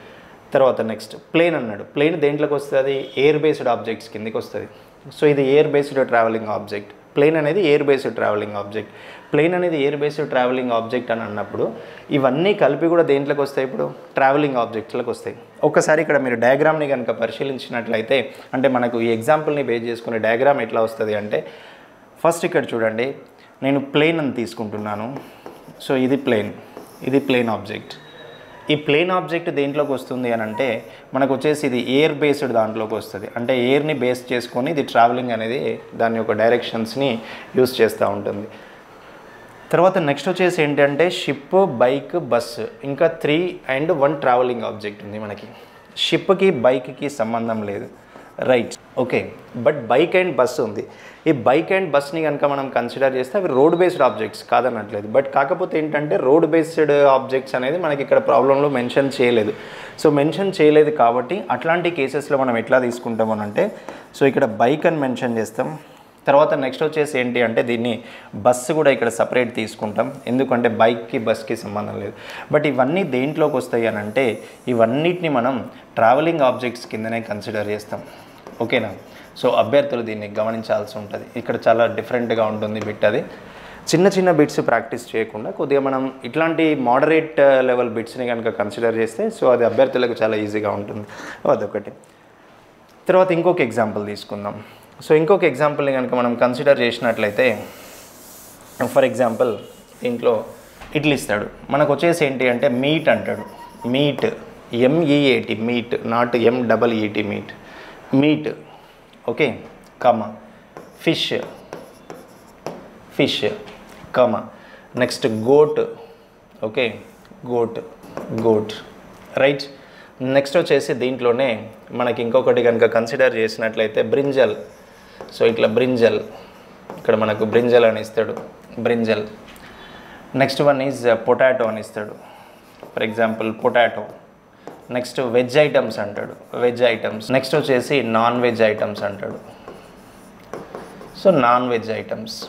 తర్వాత నెక్స్ట్ ప్లేన్ అన్నాడు. ప్లేన్ దేంట్లోకి వస్తుంది? ఎయిర్ బేస్డ్ ఆబ్జెక్ట్స్ కిందకి వస్తుంది. సో ఇది air based travelling object. Plane అనేది air based travelling object. Plane అనేది ఎయిర్ బేస్డ్ ట్రావెలింగ్ ఆబ్జెక్ట్ అని అన్నప్పుడు ఇవన్నీ కలిపి కూడా దేంట్లోకి వస్తాయి? ఇప్పుడు ట్రావెలింగ్ ఆబ్జెక్ట్లకు వస్తాయి. ఒక్కసారి ఇక్కడ మీరు డయాగ్రామ్ని కనుక పరిశీలించినట్లయితే, అంటే మనకు ఈ ఎగ్జాంపుల్ని బేస్ చేసుకునే డయాగ్రామ్ ఎట్లా వస్తుంది అంటే, ఫస్ట్ ఇక్కడ చూడండి, నేను ప్లేన్ అని తీసుకుంటున్నాను. సో ఇది ప్లేన్ ఆబ్జెక్ట్. ఈ ప్లేన్ ఆబ్జెక్ట్ దేంట్లోకి వస్తుంది అని అంటే మనకు వచ్చేసి ఇది ఎయిర్ బేస్డ్ దాంట్లోకి వస్తుంది. అంటే ఎయిర్ని బేస్ చేసుకొని ఇది ట్రావెలింగ్ అనేది దాని యొక్క డైరెక్షన్స్ని యూస్ చేస్తూ ఉంటుంది. తర్వాత నెక్స్ట్ వచ్చేసి ఏంటంటే షిప్, బైక్, బస్సు, ఇంకా 3 and 1 ట్రావెలింగ్ ఆబ్జెక్ట్ ఉంది మనకి. షిప్కి బైక్కి సంబంధం లేదు, right, okay. But bike and bus ఉంది. ఈ బైక్ అండ్ బస్ని కనుక మనం కన్సిడర్ చేస్తే అవి రోడ్ బేస్డ్ ఆబ్జెక్ట్స్ కాదనట్లేదు. బట్ కాకపోతే ఏంటంటే రోడ్ బేస్డ్ ఆబ్జెక్ట్స్ అనేది మనకి ఇక్కడ ప్రాబ్లంలో మెన్షన్ చేయలేదు. సో మెన్షన్ చేయలేదు కాబట్టి అట్లాంటి కేసెస్లో మనం ఎట్లా తీసుకుంటామనంటే, సో ఇక్కడ బైక్ అని మెన్షన్ చేస్తాం. తర్వాత నెక్స్ట్ వచ్చేసి ఏంటి అంటే దీన్ని బస్సు కూడా ఇక్కడ సపరేట్ తీసుకుంటాం, ఎందుకంటే బైక్కి బస్కి సంబంధం లేదు. బట్ ఇవన్నీ దేంట్లోకి వస్తాయి అని అంటే ఇవన్నిటిని మనం ట్రావెలింగ్ ఆబ్జెక్ట్స్ కిందనే కన్సిడర్ చేస్తాం, ఓకేనా. సో అభ్యర్థులు దీన్ని గమనించాల్సి ఉంటుంది. ఇక్కడ చాలా డిఫరెంట్గా ఉంటుంది బిట్. అది చిన్న చిన్న బిట్స్ ప్రాక్టీస్ చేయకుండా కొద్దిగా మనం ఇట్లాంటి మోడరేట్ లెవెల్ బిట్స్ని కనుక కన్సిడర్ చేస్తే సో అది అభ్యర్థులకు చాలా ఈజీగా ఉంటుంది. అదొకటి. తర్వాత ఇంకొక ఎగ్జాంపుల్ తీసుకుందాం. సో ఇంకొక ఎగ్జాంపుల్ని కనుక మనం కన్సిడర్ చేసినట్లయితే, ఫర్ ఎగ్జాంపుల్ దీంట్లో ఇట్లా ఇస్తాడు. మనకు వచ్చేసి ఏంటి అంటే మీట్ అంటాడు. Meat, MEAT, meat, not MEET, meat. Meat, okay, comma. Fish, comma. Next goat, okay, goat, right. Next వచ్చేసి దీంట్లోనే మనకి ఇంకొకటి కనుక కన్సిడర్ చేసినట్లయితే బ్రింజల్. సో ఇట్లా బ్రింజల్, ఇక్కడ మనకు బ్రింజల్ అని ఇస్తాడు, brinjal. Next one is potato అని ఇస్తాడు, for example potato. Next veg items అంటాడు, వెజ్ ఐటమ్స్. నెక్స్ట్ వచ్చేసి నాన్ వెజ్ ఐటమ్స్ అంటాడు, so non veg items,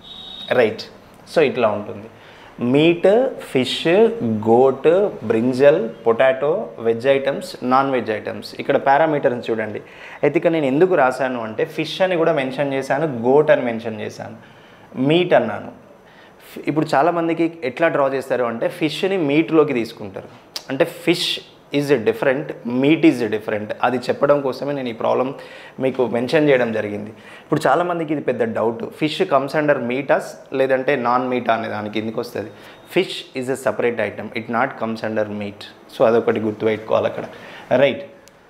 right. So ఇట్లా ఉంటుంది. Meat, fish, goat, brinjal, potato, veg items, non veg items. ఇక్కడ పారామీటర్ని చూడండి. అయితే ఇక్కడ నేను ఎందుకు రాశాను అంటే ఫిష్ అని కూడా మెన్షన్ చేశాను, గోట్ అని మెన్షన్ చేశాను, మీట్ అన్నాను. ఇప్పుడు చాలామందికి ఎట్లా డ్రా చేస్తారు అంటే ఫిష్ని మీట్లోకి తీసుకుంటారు. అంటే fish is different, meat is different. అది చెప్పడం కోసమే నేను ఈ ప్రాబ్లం మీకు మెన్షన్ చేయడం జరిగింది. ఇప్పుడు చాలామందికి ఇది పెద్ద డౌట్, ఫిష్ కమ్స్ అండర్ మీటాస్ లేదంటే నాన్ మీటా అనే దానికి ఎందుకు వస్తుంది. Fish is a separate item, it not comes under meat. So అదొకటి గుర్తుపెట్టుకోవాలి అక్కడ, రైట్.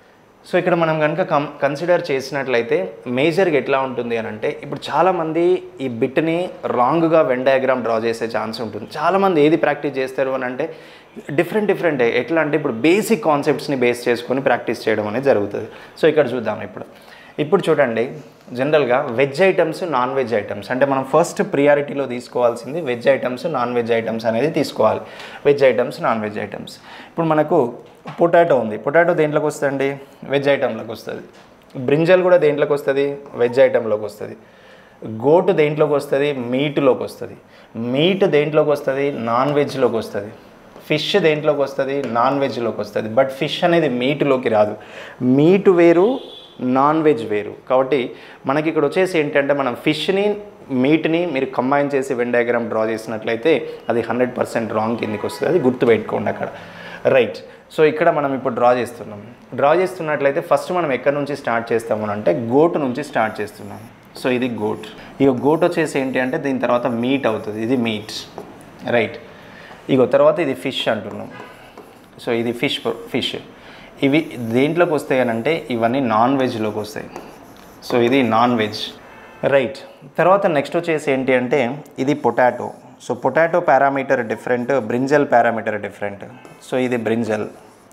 సో ఇక్కడ మనం కనుక కన్సిడర్ చేసినట్లయితే మేజర్గా ఎట్లా ఉంటుంది అని అంటే, ఇప్పుడు చాలామంది ఈ బిట్ని రాంగ్గా వెన్ డయాగ్రామ్ డ్రా చేసే ఛాన్స్ ఉంటుంది. చాలామంది ఏది ప్రాక్టీస్ చేస్తారు అని అంటే డిఫరెంట్ ఎట్లా అంటే ఇప్పుడు బేసిక్ కాన్సెప్ట్స్ని బేస్ చేసుకొని ప్రాక్టీస్ చేయడం అనేది జరుగుతుంది. సో ఇక్కడ చూద్దాం. ఇప్పుడు చూడండి, జనరల్గా veg items, non veg items అంటే మనం ఫస్ట్ ప్రియారిటీలో తీసుకోవాల్సింది veg items, non veg items అనేది తీసుకోవాలి. Veg items, non veg items. ఇప్పుడు మనకు పొటాటో ఉంది. పొటాటో దేంట్లోకి వస్తుంది? వెజ్ ఐటంలోకి వస్తుంది. బ్రింజల్ కూడా దేంట్లోకి వస్తుంది? వెజ్ ఐటంలోకి వస్తుంది. గోటు దేంట్లోకి వస్తుంది? మీట్లోకి వస్తుంది. మీట్ దేంట్లోకి వస్తుంది? నాన్ వెజ్లోకి వస్తుంది. ఫిష్ దేంట్లోకి వస్తుంది? నాన్ వెజ్లోకి వస్తుంది. బట్ ఫిష్ అనేది మీట్లోకి రాదు. మీట్ వేరు, నాన్ వెజ్ వేరు. కాబట్టి మనకి ఇక్కడ వచ్చేసి ఏంటంటే మనం ఫిష్ని, మీట్ని మీరు కంబైన్ చేసి వెన్ డయాగ్రామ్ డ్రా చేసినట్లయితే అది 100% రాంగ్ కిందకి వస్తుంది. అది గుర్తుపెట్టుకోండి అక్కడ, రైట్. సో ఇక్కడ మనం ఇప్పుడు డ్రా చేస్తున్నట్లయితే ఫస్ట్ మనం ఎక్కడి నుంచి స్టార్ట్ చేస్తాము అంటే గోట్ నుంచి స్టార్ట్ చేస్తున్నాం. సో ఇది గోట్. ఇక గోట్ వచ్చేసి ఏంటి అంటే దీని తర్వాత మీట్ అవుతుంది. ఇది మీట్, రైట్. ఇగో తర్వాత ఇది ఫిష్ అంటున్నాం. సో ఇది ఫిష్. ఇవి దేంట్లోకి వస్తాయి అని అంటే ఇవన్నీ నాన్ వెజ్లోకి వస్తాయి. సో ఇది నాన్ వెజ్, రైట్. తర్వాత నెక్స్ట్ వచ్చేసి ఏంటి అంటే ఇది potato. So potato parameter different, brinjal parameter different. So ఇది బ్రింజల్,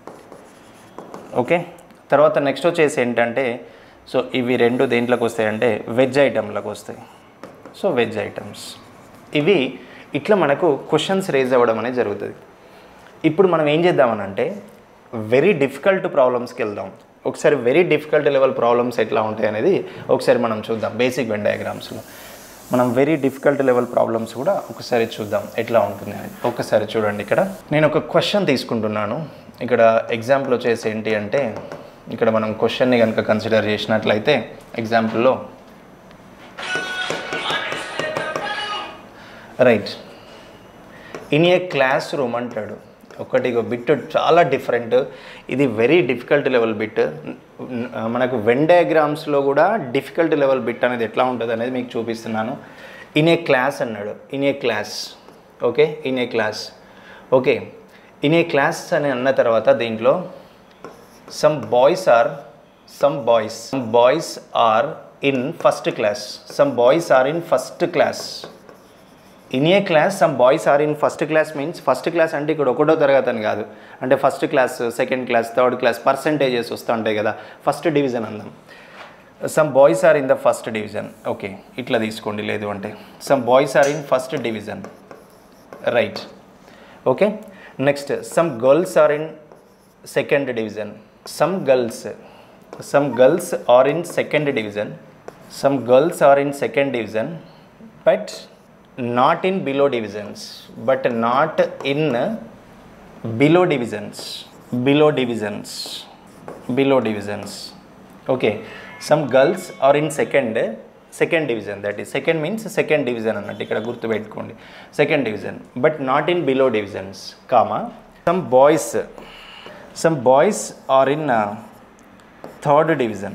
ఓకే. తర్వాత నెక్స్ట్ వచ్చేసి ఏంటంటే సో ఇవి రెండు దేంట్లోకి వస్తాయంటే వెజ్ ఐటమ్లోకి వస్తాయి. సో వెజ్ ఐటమ్స్ ఇవి ఇట్లా మనకు క్వశ్చన్స్ రేజ్ అవ్వడం అనేది జరుగుతుంది. ఇప్పుడు మనం ఏం చేద్దామనంటే వెరీ డిఫికల్ట్ ప్రాబ్లమ్స్కి వెళ్దాం. ఒకసారి వెరీ డిఫికల్ట్ లెవెల్ ప్రాబ్లమ్స్ ఎట్లా ఉంటాయి అనేది ఒకసారి మనం చూద్దాం. బేసిక్ వెన్ డయాగ్రామ్స్లో మనం వెరీ డిఫికల్ట్ లెవెల్ ప్రాబ్లమ్స్ కూడా ఒకసారి చూద్దాం ఎట్లా ఉంటుంది అనేది. ఒకసారి చూడండి, ఇక్కడ నేను ఒక క్వశ్చన్ తీసుకుంటున్నాను. ఇక్కడ ఎగ్జాంపుల్ వచ్చేసి ఏంటి అంటే ఇక్కడ మనం క్వశ్చన్ని కనుక కన్సిడర్ చేసినట్లయితే ఎగ్జాంపుల్లో right in a class room అంటాడు. ఒకటి బిట్ చాలా డిఫరెంట్, ఇది వెరీ డిఫికల్ట్ లెవెల్ బిట్. మనకు వెన్ డయాగ్రామ్స్లో కూడా డిఫికల్ట్ లెవెల్ బిట్ అనేది ఎట్లా ఉంటుంది అనేది మీకు చూపిస్తున్నాను. ఇన్ ఏ క్లాస్ అన్నాడు, in a class. Okay, in a class. Okay, in a class అని అన్న తర్వాత దీంట్లో some boys are in first class. Some boys are in first class. In a class some boys are in first class means first class అంటే ఇక్కడ ఒకటో తరగతి అని కాదు, అంటే first class, second class, third class percentages వస్తూ ఉంటాయి కదా, ఫస్ట్ డివిజన్ అందాం. Some boys are in the first division. Okay, ఇట్లా తీసుకోండి, లేదు అంటే some boys are in first division. Right. Okay, next some girls are in second division. Some girls are in second division. Some girls are in second division but not in below divisions, but not in below divisions. Okay, some girls are in second division, that is second means second division అన్నట్టు ఇక్కడ గుర్తు పెట్టుకోండి, second division, but not in below divisions, comma some boys are in third division,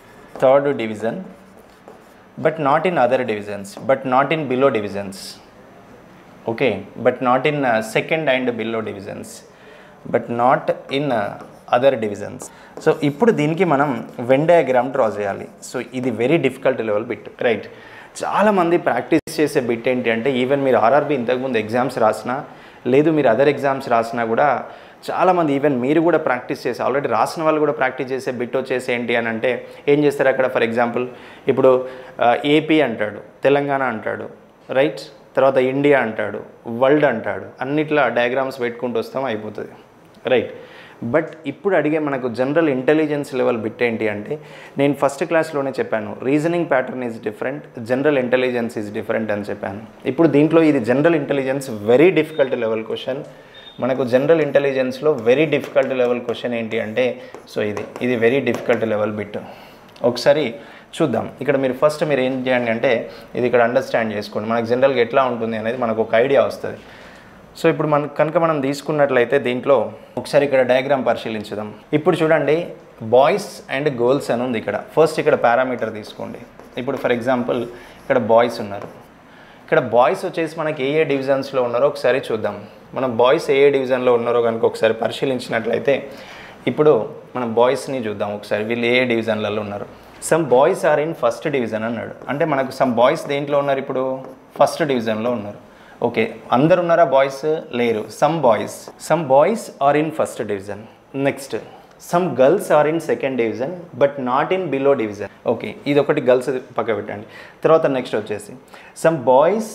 but not in other divisions, but not in below divisions. Okay, but not in second and below divisions, but not in other divisions. So ఇప్పుడు దీనికి మనం వెన్ డయాగ్రామ్ డ్రా చేయాలి. సో ఇది very difficult level bit. Right, చాలామంది ప్రాక్టీస్ చేసే బిట్ ఏంటి అంటే ఈవెన్ మీరు ఆర్ఆర్బీ ఇంతకుముందు ఎగ్జామ్స్ రాసినా, లేదు మీరు అదర్ ఎగ్జామ్స్ రాసినా కూడా చాలామంది ఈవెన్ మీరు కూడా ప్రాక్టీస్ చేసి ఆల్రెడీ రాసిన వాళ్ళు కూడా ప్రాక్టీస్ చేసే బిట్ వచ్చేసి ఏంటి అని అంటే ఏం చేస్తారు అక్కడ, ఫర్ ఎగ్జాంపుల్ ఇప్పుడు ఏపీ అంటాడు, తెలంగాణ అంటాడు, రైట్, తర్వాత ఇండియా అంటాడు, వరల్డ్ అంటాడు, అన్నిట్లా డయాగ్రామ్స్ పెట్టుకుంటూ వస్తాం, అయిపోతుంది. రైట్, బట్ ఇప్పుడు అడిగే మనకు జనరల్ ఇంటెలిజెన్స్ లెవెల్ బిట్ ఏంటి అంటే నేను ఫస్ట్ క్లాస్లోనే చెప్పాను, reasoning pattern is different, general intelligence is different అని చెప్పాను. ఇప్పుడు దీంట్లో ఇది general intelligence very difficult level question. మనకు జనరల్ ఇంటెలిజెన్స్లో వెరీ డిఫికల్ట్ లెవెల్ క్వశ్చన్ ఏంటి అంటే సో ఇది వెరీ డిఫికల్ట్ లెవెల్ బిట్. ఒకసారి చూద్దాం. ఇక్కడ మీరు ఏం చేయండి అంటే ఇది ఇక్కడ అండర్స్టాండ్ చేసుకోండి, మనకు జనరల్గా ఎట్లా ఉంటుంది అనేది మనకు ఒక ఐడియా వస్తుంది. సో ఇప్పుడు మనం తీసుకున్నట్లయితే దీంట్లో ఒకసారి ఇక్కడ డయాగ్రామ్ పరిశీలించుదాం. ఇప్పుడు చూడండి, బాయ్స్ అండ్ గర్ల్స్ అని ఉంది ఇక్కడ. ఫస్ట్ ఇక్కడ పారామీటర్ తీసుకోండి. ఇప్పుడు ఫర్ ఎగ్జాంపుల్ ఇక్కడ బాయ్స్ ఉన్నారు, ఇక్కడ బాయ్స్ వచ్చేసి మనకి ఏ డివిజన్స్లో ఉన్నారో ఒకసారి చూద్దాం. మనం బాయ్స్ ఏ డివిజన్లో ఉన్నారో కనుక ఒకసారి పరిశీలించినట్లయితే ఇప్పుడు మనం బాయ్స్ని చూద్దాం ఒకసారి, వీళ్ళు ఏ డివిజన్లలో ఉన్నారు. Some boys are in first division అన్నాడు, అంటే మనకు సమ్ బాయ్స్ దేంట్లో ఉన్నారు, ఇప్పుడు ఫస్ట్ డివిజన్లో ఉన్నారు. ఓకే, అందరు ఉన్నారా బాయ్స్? లేరు. Some boys are in first division. Next some girls are in second division but not in below division. Okay, ఇది ఒకటి గర్ల్స్ పక్క పెట్టండి. తర్వాత నెక్స్ట్ వచ్చేసి some boys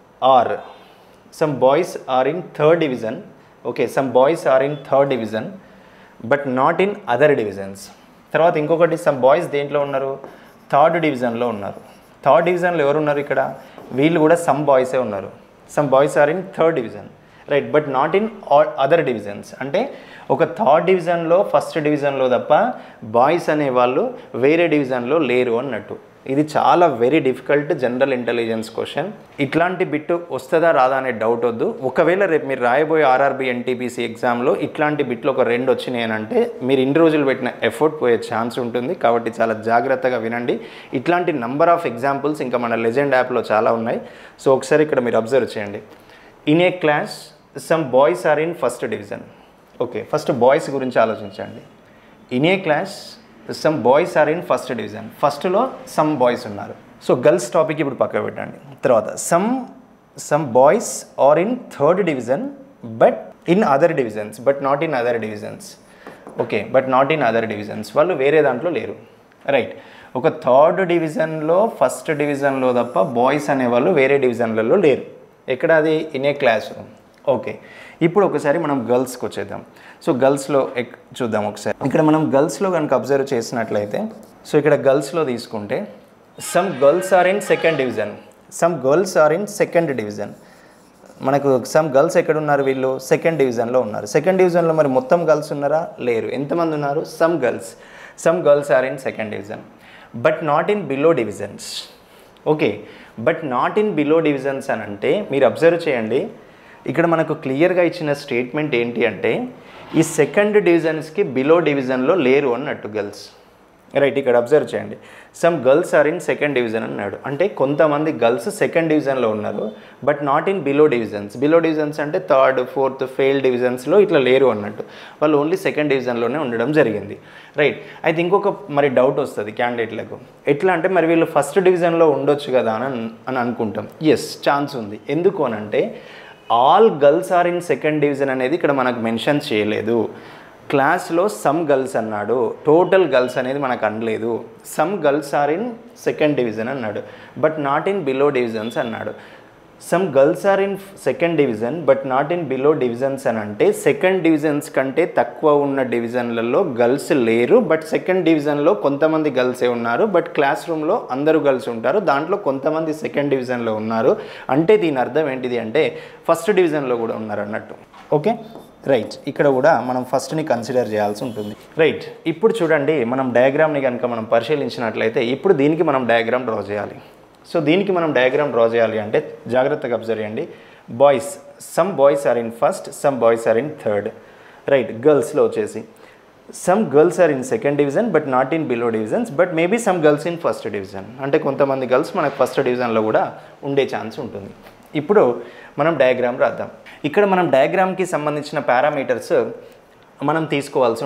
are in third division. Okay, some boys are in third division but not in other divisions. తర్వాత ఇంకొకటి సమ్ బాయ్స్ దేంట్లో ఉన్నారు, థర్డ్ డివిజన్లో ఉన్నారు. థర్డ్ డివిజన్లో ఎవరు ఉన్నారు ఇక్కడ, వీళ్ళు కూడా సమ్ బాయ్సే ఉన్నారు. Some boys are in third division, right, but not in other divisions. అంటే ఒక థర్డ్ డివిజన్లో ఫస్ట్ డివిజన్లో తప్ప బాయ్స్ అనేవాళ్ళు వేరే డివిజన్లో లేరు అన్నట్టు. ఇది చాలా very difficult general intelligence question. ఇట్లాంటి బిట్ వస్తుందా రాదా అనే డౌట్ వద్దు. ఒకవేళ రేపు మీరు రాయబోయే ఆర్ఆర్బీ ఎన్టీపీసీ ఎగ్జామ్లో ఇట్లాంటి బిట్లు ఒక 2 వచ్చినాయి అని అంటే మీరు ఇన్ని రోజులు పెట్టిన ఎఫర్ట్ పోయే ఛాన్స్ ఉంటుంది. కాబట్టి చాలా జాగ్రత్తగా వినండి. ఇట్లాంటి నంబర్ ఆఫ్ ఎగ్జాంపుల్స్ ఇంకా మన లెజెండ్ యాప్లో చాలా ఉన్నాయి. సో ఒకసారి ఇక్కడ మీరు అబ్జర్వ్ చేయండి. In a class some boys are in first division. Okay, first boys గురించి ఆలోచించండి. In a class some boys are in first division, ఫస్ట్లో సమ్ బాయ్స్ ఉన్నారు. సో గర్ల్స్ టాపిక్ ఇప్పుడు పక్కన పెట్టండి. తర్వాత some boys are in third division but in other divisions, but not in other divisions. Okay, but not in other divisions, వాళ్ళు వేరే దాంట్లో లేరు. రైట్, ఒక థర్డ్ డివిజన్లో ఫస్ట్ డివిజన్లో తప్ప బాయ్స్ అనేవాళ్ళు వేరే డివిజన్లలో లేరు. ఎక్కడ అది, in a class room. Okay, ఇప్పుడు ఒకసారి మనం గర్ల్స్కి వచ్చేద్దాం. సో గర్ల్స్లో చూద్దాం ఒకసారి. ఇక్కడ మనం గర్ల్స్లో కనుక అబ్జర్వ్ చేసినట్లయితే సో ఇక్కడ గర్ల్స్లో తీసుకుంటే some girls are in second division, మనకు సమ్ గర్ల్స్ ఎక్కడ ఉన్నారు, వీళ్ళు సెకండ్ డివిజన్లో ఉన్నారు. సెకండ్ డివిజన్లో మరి మొత్తం గర్ల్స్ ఉన్నారా, లేరు. ఎంతమంది ఉన్నారు, some girls are in second division but not in below divisions. Okay, but not in below divisions అని అంటే మీరు అబ్జర్వ్ చేయండి, ఇక్కడ మనకు క్లియర్గా ఇచ్చిన స్టేట్మెంట్ ఏంటి అంటే ఈ సెకండ్ డివిజన్స్కి బిలో డివిజన్లో లేరు అన్నట్టు గర్ల్స్. రైట్, ఇక్కడ అబ్జర్వ్ చేయండి, some girls are in second division అన్నాడు. అంటే కొంతమంది గర్ల్స్ సెకండ్ డివిజన్లో ఉన్నారు but not in below divisions. Below divisions అంటే థర్డ్, ఫోర్త్, ఫెయిల్ డివిజన్స్లో ఇట్లా లేరు అన్నట్టు. వాళ్ళు ఓన్లీ సెకండ్ డివిజన్లోనే ఉండడం జరిగింది. రైట్, అయితే ఇంకొక మరి డౌట్ వస్తుంది క్యాండిడేట్లకు, ఎట్లా అంటే మరి వీళ్ళు ఫస్ట్ డివిజన్లో ఉండొచ్చు కదా అని అనుకుంటాం. ఎస్, ఛాన్స్ ఉంది. ఎందుకు అనంటే all girls are in second division అనేది ఇక్కడ మనకు మెన్షన్ చేయలేదు. క్లాస్లో సమ్ గర్ల్స్ అన్నాడు, టోటల్ గర్ల్స్ అనేది మనకు అనలేదు. Some girls are in second division అన్నాడు but not in below divisions అన్నాడు. Some girls are in second division but not in below divisions అని అంటే సెకండ్ డివిజన్స్ కంటే తక్కువ ఉన్న డివిజన్లలో గర్ల్స్ లేరు, బట్ సెకండ్ డివిజన్లో కొంతమంది గర్ల్సే ఉన్నారు, బట్ క్లాస్ రూమ్లో అందరూ గర్ల్స్ ఉంటారు, దాంట్లో కొంతమంది సెకండ్ డివిజన్లో ఉన్నారు. అంటే దీని అర్థం ఏంటిది అంటే ఫస్ట్ డివిజన్లో కూడా ఉన్నారు అన్నట్టు. ఓకే, రైట్, ఇక్కడ కూడా మనం ఫస్ట్ని కన్సిడర్ చేయాల్సి ఉంటుంది. రైట్, ఇప్పుడు చూడండి, మనం డయాగ్రామ్ని కనుక మనం పరిశీలించినట్లయితే ఇప్పుడు దీనికి మనం డయాగ్రామ్ డ్రా చేయాలి. సో దీనికి మనం డయాగ్రామ్ డ్రా చేయాలి అంటే జాగ్రత్తగా అబ్జర్వ్ చేయండి. Boys, some boys are in first, some boys are in third. Right, గర్ల్స్లో వచ్చేసి some girls are in second division but not in below divisions but maybe some girls in first division. అంటే కొంతమంది గర్ల్స్ మనకు ఫస్ట్ డివిజన్లో కూడా ఉండే ఛాన్స్ ఉంటుంది. ఇప్పుడు మనం డయాగ్రామ్ రాద్దాం. ఇక్కడ మనం డయాగ్రామ్కి సంబంధించిన పారామీటర్స్ మనం తీసుకోవాల్సి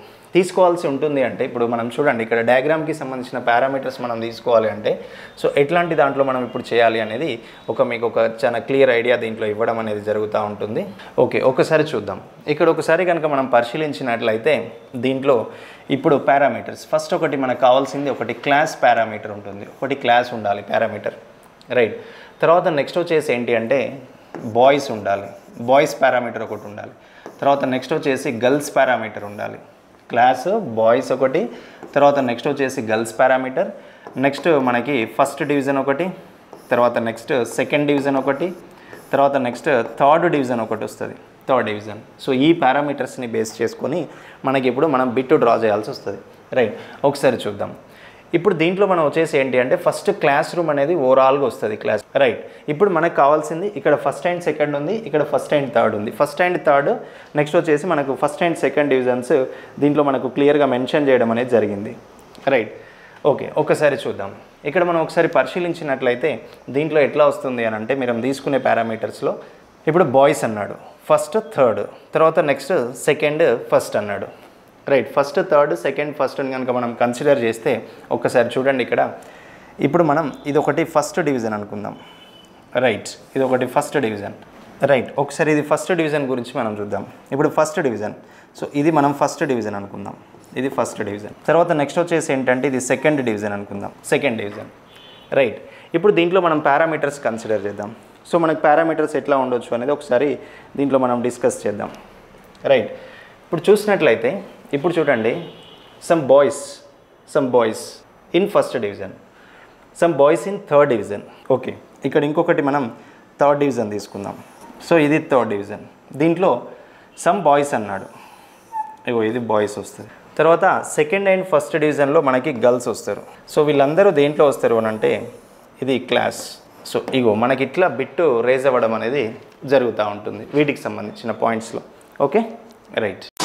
ఉంటుంది అంటే ఇప్పుడు మనం చూడండి, ఇక్కడ డయాగ్రామ్కి సంబంధించిన పారామీటర్స్ మనం తీసుకోవాలి అంటే సో ఎట్లాంటి దాంట్లో మనం ఇప్పుడు చేయాలి అనేది మీకు ఒక చాలా క్లియర్ ఐడియా దీంట్లో ఇవ్వడం అనేది జరుగుతూ ఉంటుంది. ఓకే, ఒకసారి చూద్దాం. ఇక్కడ ఒకసారి కనుక మనం పరిశీలించినట్లయితే దీంట్లో ఇప్పుడు పారామీటర్స్ ఫస్ట్ ఒకటి మనకు కావాల్సింది ఒకటి క్లాస్ పారామీటర్ ఉంటుంది, ఒకటి క్లాస్ ఉండాలి పారామీటర్. రైట్, తర్వాత నెక్స్ట్ వచ్చేసి ఏంటి అంటే బాయ్స్ ఉండాలి, బాయ్స్ పారామీటర్ ఒకటి ఉండాలి. తర్వాత నెక్స్ట్ వచ్చేసి గర్ల్స్ పారామీటర్ ఉండాలి. క్లాస్ బాయ్స్ ఒకటి, తర్వాత నెక్స్ట్ వచ్చేసి గర్ల్స్ పారామీటర్, నెక్స్ట్ మనకి ఫస్ట్ డివిజన్ ఒకటి, తర్వాత నెక్స్ట్ సెకండ్ డివిజన్ ఒకటి, తర్వాత నెక్స్ట్ థర్డ్ డివిజన్ ఒకటి వస్తుంది, థర్డ్ డివిజన్. సో ఈ పారామీటర్స్ని బేస్ చేసుకొని మనకి ఇప్పుడు మనం బిట్ డ్రా చేయాల్సి వస్తుంది. రైట్, ఒకసారి చూద్దాం. ఇప్పుడు దీంట్లో మనం వచ్చేసి ఏంటి అంటే ఫస్ట్ క్లాస్ రూమ్ అనేది ఓవరాల్గా వస్తుంది క్లాస్. రైట్, ఇప్పుడు మనకు కావాల్సింది ఇక్కడ ఫస్ట్ అండ్ సెకండ్ ఉంది, ఇక్కడ ఫస్ట్ అండ్ థర్డ్ ఉంది. ఫస్ట్ అండ్ థర్డ్ నెక్స్ట్ వచ్చేసి మనకు ఫస్ట్ అండ్ సెకండ్ డివిజన్స్ దీంట్లో మనకు క్లియర్గా మెన్షన్ చేయడం అనేది జరిగింది. రైట్, ఓకే, ఒకసారి చూద్దాం. ఇక్కడ మనం ఒకసారి పరిశీలించినట్లయితే దీంట్లో ఎట్లా వస్తుంది అని అంటే మీరు తీసుకునే పారామీటర్స్లో ఇప్పుడు బాయ్స్ అన్నాడు, ఫస్ట్ థర్డ్, తర్వాత నెక్స్ట్ సెకండ్ ఫస్ట్ అన్నాడు. Right, first third second first అని కనుక మనం కన్సిడర్ చేస్తే ఒక్కసారి చూడండి, ఇక్కడ ఇప్పుడు మనం ఇది ఒకటి ఫస్ట్ డివిజన్ అనుకుందాం. రైట్, ఇది ఒకటి ఫస్ట్ డివిజన్. రైట్, ఒకసారి ఇది ఫస్ట్ డివిజన్ గురించి మనం చూద్దాం. ఇప్పుడు ఫస్ట్ డివిజన్, సో ఇది మనం ఫస్ట్ డివిజన్ అనుకుందాం, ఇది ఫస్ట్ డివిజన్. తర్వాత నెక్స్ట్ వచ్చేసి ఏంటంటే ఇది సెకండ్ డివిజన్ అనుకుందాం, సెకండ్ డివిజన్. రైట్, ఇప్పుడు దీంట్లో మనం పారామీటర్స్ కన్సిడర్ చేద్దాం. సో మనకు పారామీటర్స్ ఎట్లా ఉండొచ్చు అనేది ఒకసారి దీంట్లో మనం డిస్కస్ చేద్దాం. రైట్, ఇప్పుడు చూసినట్లయితే ఇప్పుడు చూడండి, some boys in first division, some boys in third division. Okay, ఇక్కడ ఇంకొకటి మనం థర్డ్ డివిజన్ తీసుకుందాం. సో ఇది థర్డ్ డివిజన్, దీంట్లో సమ్ బాయ్స్ అన్నాడు, ఇది బాయ్స్ వస్తుంది. తర్వాత సెకండ్ అండ్ ఫస్ట్ డివిజన్లో మనకి గర్ల్స్ వస్తారు. సో వీళ్ళందరూ దేంట్లో వస్తారు అని అంటే ఇది క్లాస్. సో మనకి ఇట్లా బిట్ రేజ్ అవ్వడం అనేది జరుగుతూ ఉంటుంది వీటికి సంబంధించిన పాయింట్స్లో. Okay, right.